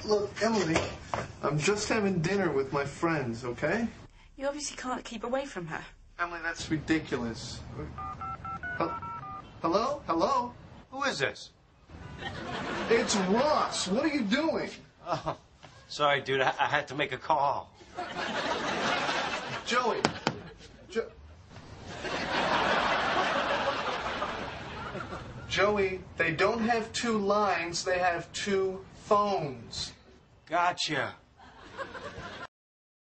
Look, Emily, I'm just having dinner with my friends, okay? You obviously can't keep away from her. Emily, that's ridiculous. Hello? Hello? Who is this? It's Ross. What are you doing? Oh, sorry, dude. I had to make a call. Joey. Joey, they don't have two lines. They have two phones. Gotcha.